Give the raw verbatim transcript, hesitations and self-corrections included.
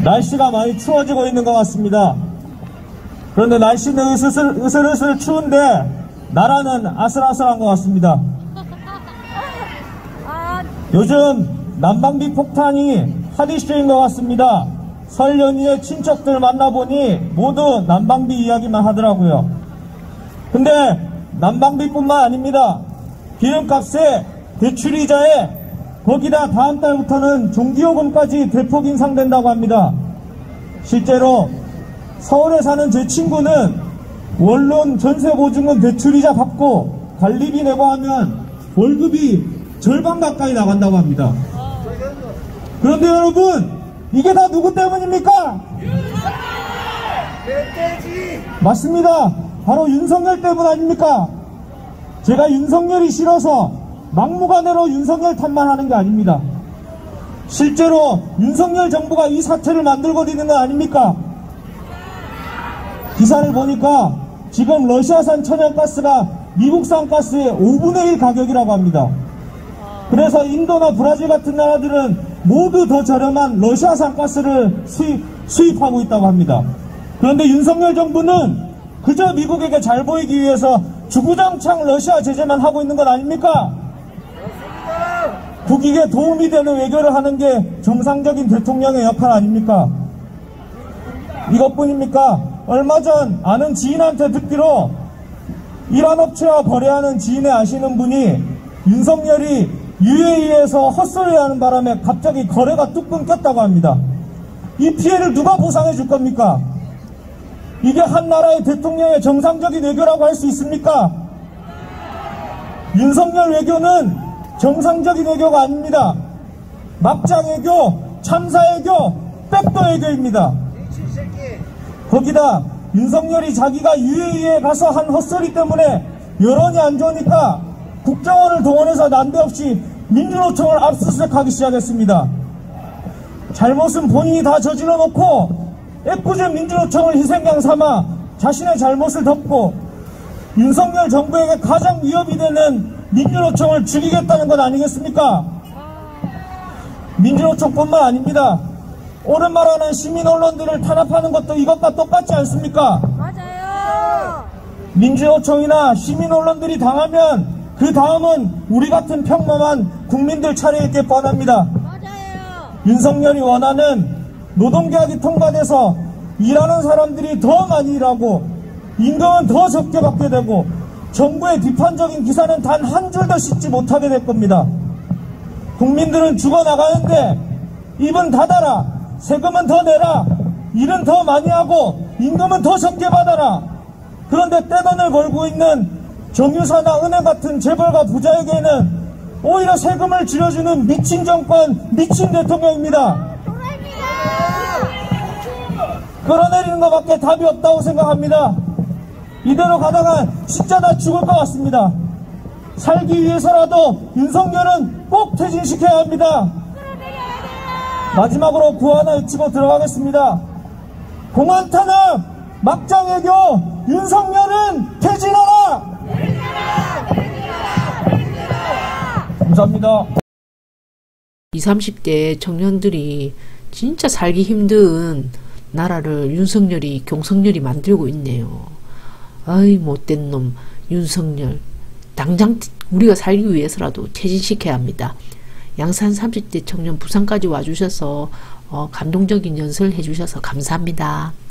날씨가 많이 추워지고 있는 것 같습니다. 그런데 날씨는 으슬, 으슬으슬 추운데 나라는 아슬아슬한 것 같습니다. 요즘 난방비 폭탄이 핫 이슈인 것 같습니다. 설 연휴에 친척들 만나보니 모두 난방비 이야기만 하더라고요. 근데 난방비뿐만 아닙니다. 기름값에 대출이자에 거기다 다음 달부터는 전기요금까지 대폭 인상된다고 합니다. 실제로 서울에 사는 제 친구는 원룸 전세보증금 대출이자 갚고 관리비 내고 하면 월급이 절반 가까이 나간다고 합니다. 그런데 여러분, 이게 다 누구 때문입니까? 맞습니다. 바로 윤석열 때문 아닙니까? 제가 윤석열이 싫어서 막무가내로 윤석열 탓만 하는 게 아닙니다. 실제로 윤석열 정부가 이 사태를 만들고 있는 거 아닙니까? 기사를 보니까 지금 러시아산 천연가스가 미국산 가스의 오분의 일 가격이라고 합니다. 그래서 인도나 브라질 같은 나라들은 모두 더 저렴한 러시아산 가스를 수입, 수입하고 있다고 합니다. 그런데 윤석열 정부는 그저 미국에게 잘 보이기 위해서 주구장창 러시아 제재만 하고 있는 것 아닙니까? 국익에 도움이 되는 외교를 하는 게 정상적인 대통령의 역할 아닙니까? 이것뿐입니까? 얼마 전 아는 지인한테 듣기로 이란 업체와 거래하는 지인의 아시는 분이 윤석열이 유에이에서 헛소리하는 바람에 갑자기 거래가 뚝 끊겼다고 합니다. 이 피해를 누가 보상해 줄 겁니까? 이게 한 나라의 대통령의 정상적인 외교라고 할 수 있습니까? 윤석열 외교는 정상적인 외교가 아닙니다. 막장 외교, 참사 외교, 백도 외교입니다. 거기다 윤석열이 자기가 유에이에 가서 한 헛소리 때문에 여론이 안 좋으니까 국정원을 동원해서 난데없이 민주노총을 압수수색하기 시작했습니다. 잘못은 본인이 다 저질러 놓고 애꿎은 민주노총을 희생양 삼아 자신의 잘못을 덮고 윤석열 정부에게 가장 위협이 되는 민주노총을 죽이겠다는 것 아니겠습니까? 민주노총뿐만 아닙니다. 옳은 말하는 시민 언론들을 탄압하는 것도 이것과 똑같지 않습니까? 맞아요. 민주노총이나 시민 언론들이 당하면 그 다음은 우리 같은 평범한 국민들 차례일 게 뻔합니다. 맞아요. 윤석열이 원하는 노동계약이 통과돼서 일하는 사람들이 더 많이 일하고 임금은 더 적게 받게 되고 정부의 비판적인 기사는 단 한 줄도 씻지 못하게 될 겁니다. 국민들은 죽어나가는데 입은 닫아라, 세금은 더 내라, 일은 더 많이 하고 임금은 더 적게 받아라. 그런데 떼돈을 벌고 있는 정유사나 은행 같은 재벌가 부자에게는 오히려 세금을 줄여주는 미친 정권, 미친 대통령입니다. 끌어내리는 것밖에 답이 없다고 생각합니다. 이대로 가다가 진짜 다 죽을 것 같습니다. 살기 위해서라도 윤석열은 꼭 퇴진시켜야 합니다. 마지막으로 구호 하나 외치고 들어가겠습니다. 공안 탄압, 막장 외교, 윤석열은 퇴진하라! 감사합니다. 이십, 삼십 대 청년들이 진짜 살기 힘든 나라를 윤석열이, 경석열이 만들고 있네요. 아이 못된 놈 윤석열, 당장 우리가 살기 위해서라도 퇴진시켜야 합니다. 양산 삼십 대 청년 부산까지 와주셔서 어, 감동적인 연설 해주셔서 감사합니다.